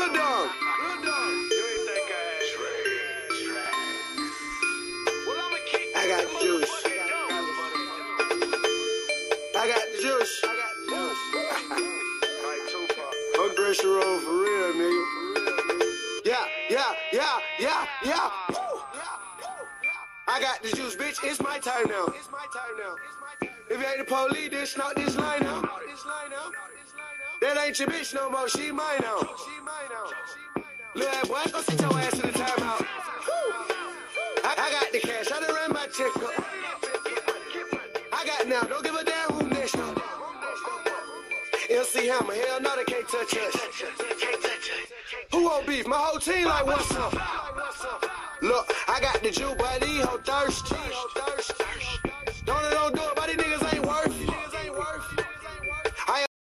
Lil Dog. I got the juice. I got the juice. I'm pressure roll for real, nigga. Yeah. I got the juice, bitch. It's my time now. If you ain't the police, then snout this line out. That ain't your bitch no more. She mine now. Little ass boy, go sit your ass in the timeout. I got the cash. I done ran my check up. I got now. Don't give a damn who next up. LC Hammer, hell no, they can't touch us. Who won't beef? My whole team like, what's up? Look, I got the juice, but these hoes thirsty. Don't do it.